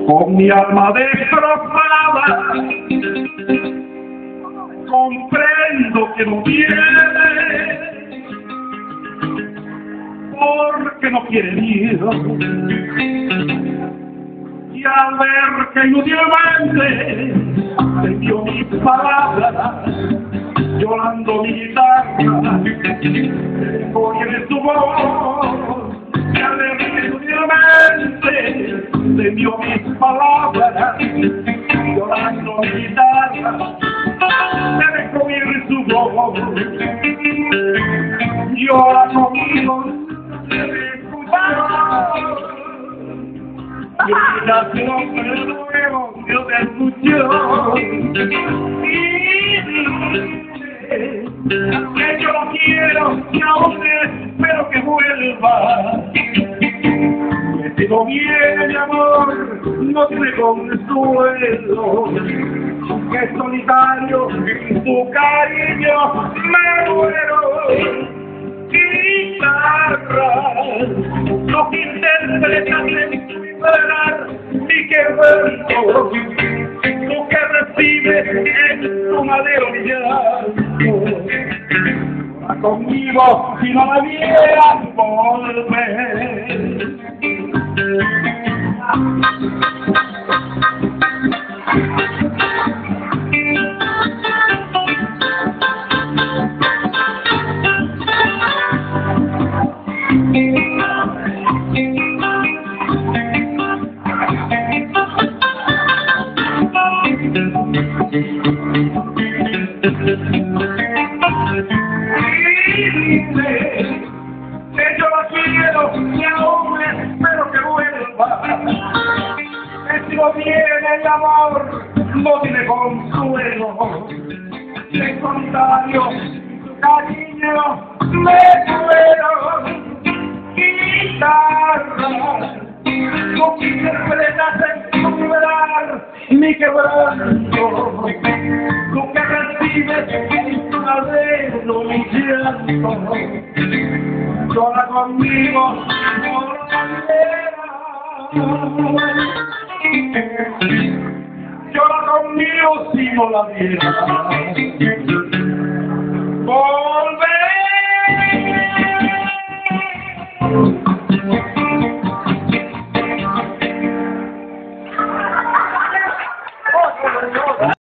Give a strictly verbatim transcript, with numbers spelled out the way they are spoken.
Con mi alma destrozada, comprendo que no quiere, porque no quiere Dios. Y al ver que inútilmente te dio mis palabras, llorando mi guitarra, oye su voz. Y al ver que inútilmente te dio mis palabras, llorando mi guitarra, me dejó oír su voz. Llora conmigo, me escuchó. Yo ya te lo nuevo, yo te escucho. Y dice que yo lo quiero y aún espero que vuelva. Que si no viene mi amor, no tiene consuelo. Que solitario sin tu cariño me muero. Guitarra, no que interpretas en tu liberar mi quebranto, tú que recibes en tu madero mi llanto. Ahora conmigo si no me vieras volver. Y dice que yo la quiero y aún espero que vuelva. Que si no viene el amor, no tiene consuelo. Que solitario, su cariño, me muero. Guitarra, no que interpretas en tu liberar mi quebranto. Tú que recibes en tu madero mi llanto. Llora conmigo, llora conmigo si no la vieras.